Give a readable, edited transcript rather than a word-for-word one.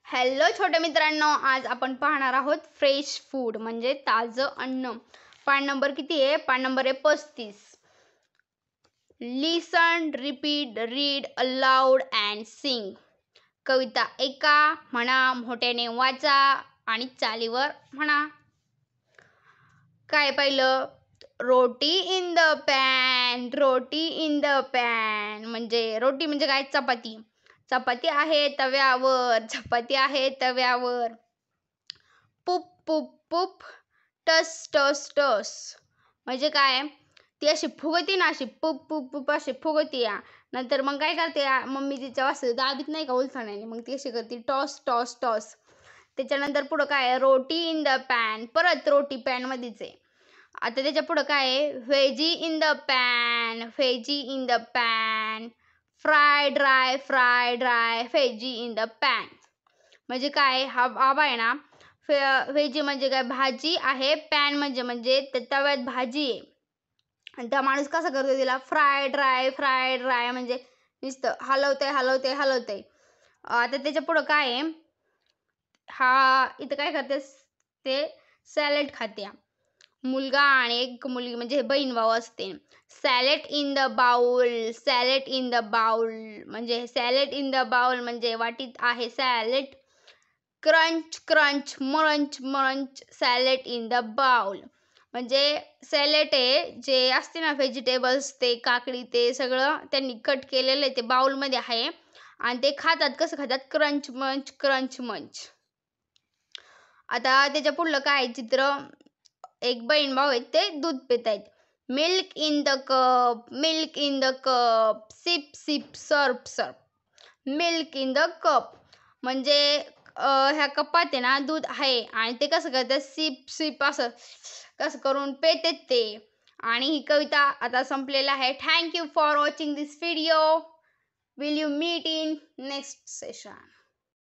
Hello छोट्या मित्रांनो, आज आपण पाहणार आहोत फ्रेश फूड म्हणजे ताजं अन्न. पान नंबर किती आहे? पान नंबर आहे 35. Listen, repeat, read aloud and sing. कविता ऐका, म्हणा, मोठ्याने वाचा आणि चालीवर म्हणा. काय पहिलं? Roti in the pan, roti in the pan. म्हणजे रोटी म्हणजे काय? चपाती. चपाती आहे तव्यावर, चपाती आहे तव्यावर. पुप पुप पुप, टस टस टस. म्हणजे काय? ती अशी फुगती ना, अशी पुप पुप पुप अशी फुगती या. नंतर मग काय करते मम्मी तिच्या असं दाबीत नाही का उलथण्याने, मग ती अशी करते टॉस टॉस टॉस. त्याच्यानंतर पुढं काय? रोटी इन द पॅन, परत रोटी पॅनमध्येच आहे. आता त्याच्या पुढं काय आहे? Veggie in the pan, veggie in the pan. Fry dry, fry dry, veggie in the pan. म्हणजे काय? हा बाबा आहे ना, व्हेजी म्हणजे काय? भाजी आहे. पॅन म्हणजे तव्यात भाजी आहे. आणि त्या माणूस कसा करतो तिला? फ्राय ड्राय, फ्राय ड्राय म्हणजे नुसतं हलवतंय हलवतंय हलवतंय. आता त्याच्या पुढं काय आहे? हा इथं काय करते? ते सॅलड खाते. मुलगा आणि एक मुलगी म्हणजे बहीण भाऊ असते. Salad in the bowl, salad in the bowl. म्हणजे सॅलड इन द बाउल म्हणजे वाटीत आहे salad. Crunch crunch, munch munch, salad in the bowl. म्हणजे सॅलड आहे जे असते ना व्हेजिटेबल्स, ते काकडी ते सगळं त्यांनी कट केलेलं आहे, ते बाउलमध्ये आहे आणि ते खातात. कसं खातात? क्रंच मंच, क्रंच मंच. आता त्याच्या पुढलं काय चित्र? एक बहीण भाऊ आहेत, ते दूध पित आहेत. Milk in the cup, milk in the cup, sip sip, slurp slurp. Milk in the cup म्हणजे ह्या कपात आहे ना दूध आहे आणि ते कसं करतात? सिप सिप असं कसं करून पितात ते. आणि ही कविता आता संपलेला आहे. Thank you for watching this video. Will you meet in next session.